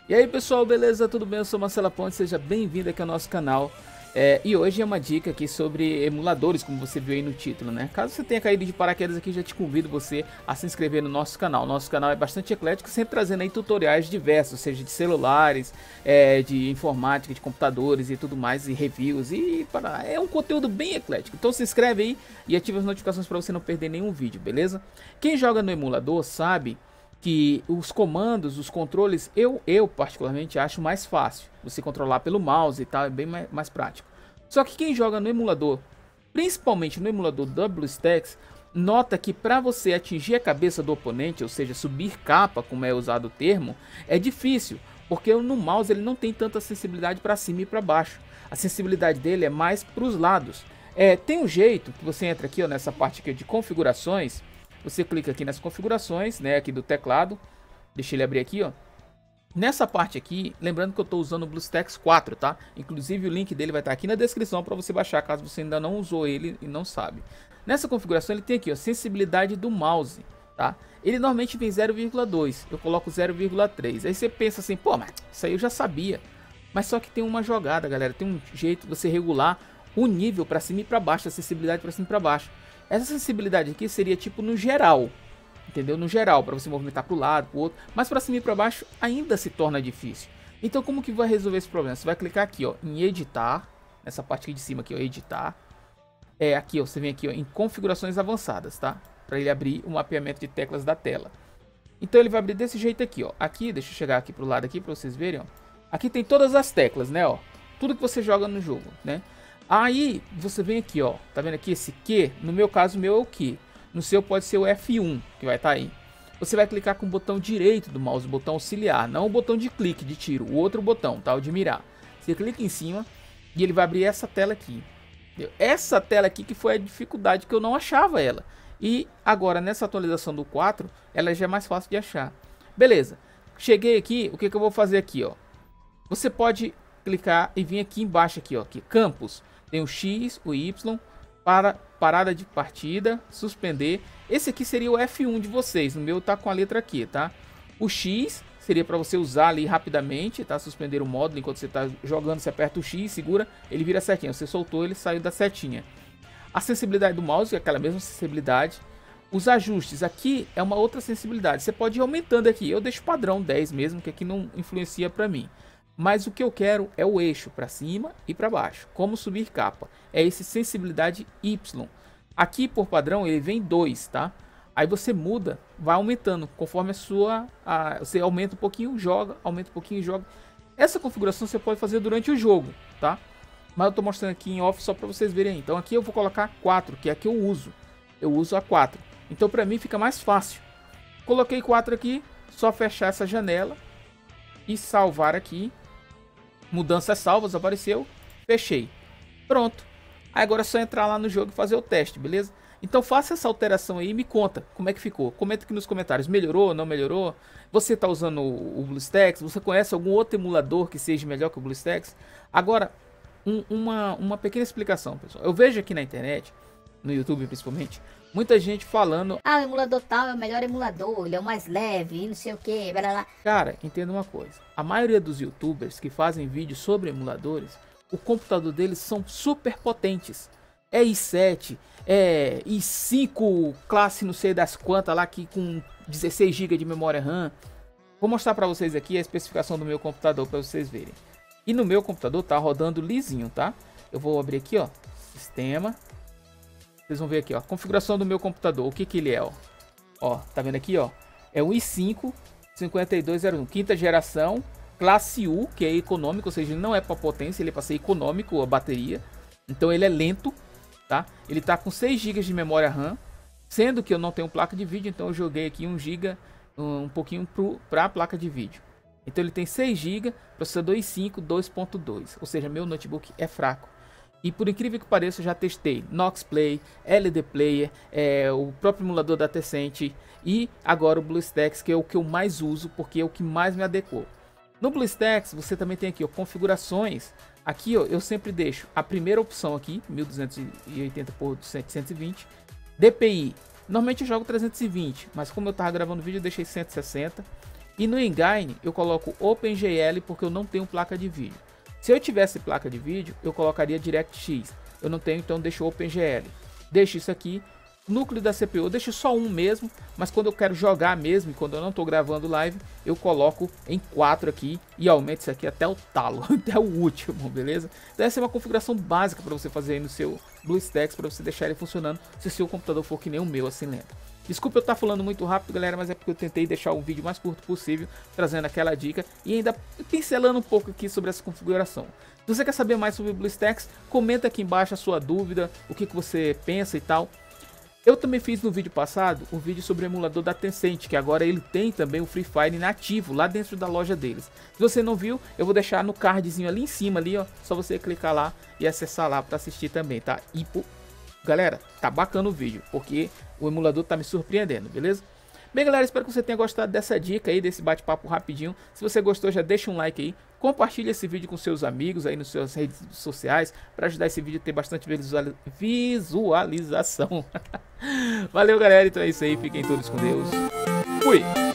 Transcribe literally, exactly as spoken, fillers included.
E aí pessoal, beleza? Tudo bem? Eu sou Marcelo Ponte, seja bem-vindo aqui ao nosso canal. É, e hoje é uma dica aqui sobre emuladores, como você viu aí no título, né? Caso você tenha caído de paraquedas aqui, já te convido você a se inscrever no nosso canal. Nosso canal é bastante eclético, sempre trazendo aí tutoriais diversos, seja de celulares, é, de informática, de computadores e tudo mais, e reviews, e para... é um conteúdo bem eclético. Então se inscreve aí e ativa as notificações para você não perder nenhum vídeo, beleza? Quem joga no emulador sabe que os comandos, os controles, eu, eu particularmente acho mais fácil. Você controlar pelo mouse e tal, é bem mais, mais prático. Só que quem joga no emulador, principalmente no emulador da BlueStacks, nota que para você atingir a cabeça do oponente, ou seja, subir capa, como é usado o termo, é difícil. Porque no mouse ele não tem tanta sensibilidade para cima e para baixo. A sensibilidade dele é mais para os lados. É, tem um jeito que você entra aqui ó, nessa parte aqui de configurações. Você clica aqui nas configurações, né, aqui do teclado. Deixa ele abrir aqui, ó. Nessa parte aqui, lembrando que eu estou usando o BlueStacks quatro, tá? Inclusive o link dele vai estar aqui na descrição para você baixar, caso você ainda não usou ele e não sabe. Nessa configuração ele tem aqui, ó, sensibilidade do mouse, tá? Ele normalmente vem zero vírgula dois, eu coloco zero vírgula três. Aí você pensa assim, pô, mas isso aí eu já sabia. Mas só que tem uma jogada, galera, tem um jeito de você regular o nível para cima e para baixo, a sensibilidade para cima e para baixo. Essa sensibilidade aqui seria tipo no geral, entendeu? No geral, para você movimentar para o lado, para o outro, mas para cima e para baixo ainda se torna difícil. Então como que vai resolver esse problema? Você vai clicar aqui ó, em editar, nessa parte aqui de cima aqui ó, editar. É aqui ó, você vem aqui ó, em configurações avançadas, tá? Para ele abrir o mapeamento de teclas da tela. Então ele vai abrir desse jeito aqui ó. Aqui, deixa eu chegar aqui para o lado aqui para vocês verem ó. Aqui tem todas as teclas, né ó. Tudo que você joga no jogo, né? Aí você vem aqui ó, tá vendo aqui esse Q? No meu caso o meu é o Q. No seu pode ser o F um que vai estar aí. Você vai clicar com o botão direito do mouse, o botão auxiliar, não o botão de clique de tiro, o outro botão, tá? O de mirar. Você clica em cima e ele vai abrir essa tela aqui. Essa tela aqui que foi a dificuldade que eu não achava ela. E agora nessa atualização do quatro, ela já é mais fácil de achar. Beleza. Cheguei aqui, o que que eu vou fazer aqui, ó? Você pode clicar e vir aqui embaixo aqui, ó, aqui, campos. Tem o X, o Y, para parada de partida, suspender. Esse aqui seria o F um de vocês, no meu tá com a letra aqui, tá? O X seria para você usar ali rapidamente, tá? Suspender o módulo enquanto você tá jogando, você aperta o X, segura, ele vira setinha. Você soltou, ele saiu da setinha. A sensibilidade do mouse é aquela mesma sensibilidade. Os ajustes aqui é uma outra sensibilidade. Você pode ir aumentando aqui. Eu deixo padrão dez mesmo, que aqui não influencia para mim. Mas o que eu quero é o eixo para cima e para baixo. Como subir capa. É esse sensibilidade Y. Aqui por padrão ele vem dois, tá? Aí você muda, vai aumentando conforme a sua... A, você aumenta um pouquinho, joga, aumenta um pouquinho e joga. Essa configuração você pode fazer durante o jogo, tá? Mas eu tô mostrando aqui em off só para vocês verem aí. Então aqui eu vou colocar quatro, que é a que eu uso. Eu uso a quatro. Então para mim fica mais fácil. Coloquei quatro aqui, só fechar essa janela e salvar aqui. Mudanças salvas, apareceu, fechei. Pronto. Aí agora é só entrar lá no jogo e fazer o teste, beleza? Então faça essa alteração aí e me conta como é que ficou. Comenta aqui nos comentários, melhorou, não melhorou? Você está usando o, o BlueStacks? Você conhece algum outro emulador que seja melhor que o BlueStacks? Agora, um, uma, uma pequena explicação, pessoal. Eu vejo aqui na internet, no YouTube principalmente, muita gente falando... Ah, o emulador tal é o melhor emulador, ele é o mais leve, não sei o que, blá blá. Cara, entenda uma coisa. A maioria dos youtubers que fazem vídeos sobre emuladores, o computador deles são super potentes. É i sete, é i cinco classe não sei das quantas lá, que com dezesseis gigas de memória RAM. Vou mostrar para vocês aqui a especificação do meu computador para vocês verem. E no meu computador tá rodando lisinho, tá? Eu vou abrir aqui, ó, sistema. Vocês vão ver aqui, ó, configuração do meu computador, o que que ele é, ó. Ó, tá vendo aqui, ó, é um i cinco cinquenta e dois zero um, quinta geração, classe U, que é econômico, ou seja, ele não é para potência, ele é para ser econômico a bateria. Então ele é lento, tá? Ele tá com seis gigas de memória RAM, sendo que eu não tenho placa de vídeo, então eu joguei aqui um giga, um, um pouquinho para a placa de vídeo. Então ele tem seis gigas, processador i cinco dois ponto dois, ou seja, meu notebook é fraco. E por incrível que pareça, eu já testei Nox Play, L D Player, é, o próprio emulador da Tencent e agora o BlueStacks, que é o que eu mais uso, porque é o que mais me adequou. No BlueStacks você também tem aqui ó, configurações. Aqui ó, eu sempre deixo a primeira opção aqui, mil duzentos e oitenta por setecentos e vinte. D P I, normalmente eu jogo trezentos e vinte, mas como eu estava gravando o vídeo eu deixei cento e sessenta. E no Engine eu coloco OpenGL porque eu não tenho placa de vídeo. Se eu tivesse placa de vídeo, eu colocaria DirectX. Eu não tenho, então deixo OpenGL. Deixo isso aqui. Núcleo da C P U, eu deixo só um mesmo, mas quando eu quero jogar mesmo, e quando eu não estou gravando live, eu coloco em quatro aqui e aumento isso aqui até o talo, até o último, beleza? Então essa é uma configuração básica para você fazer aí no seu BlueStacks, para você deixar ele funcionando, se o seu computador for que nem o meu, assim lento. Desculpa eu estar falando muito rápido, galera, mas é porque eu tentei deixar o vídeo mais curto possível, trazendo aquela dica e ainda pincelando um pouco aqui sobre essa configuração. Se você quer saber mais sobre o BlueStacks, comenta aqui embaixo a sua dúvida, o que, que você pensa e tal. Eu também fiz no vídeo passado um vídeo sobre o emulador da Tencent, que agora ele tem também o Free Fire nativo lá dentro da loja deles. Se você não viu, eu vou deixar no cardzinho ali em cima ali, ó, só você clicar lá e acessar lá para assistir também, tá? E pô, galera, tá bacana o vídeo, porque o emulador tá me surpreendendo, beleza? Bem, galera, espero que você tenha gostado dessa dica aí, desse bate-papo rapidinho. Se você gostou, já deixa um like aí. Compartilhe esse vídeo com seus amigos aí nas suas redes sociais para ajudar esse vídeo a ter bastante visualização. Valeu, galera. Então é isso aí. Fiquem todos com Deus. Fui!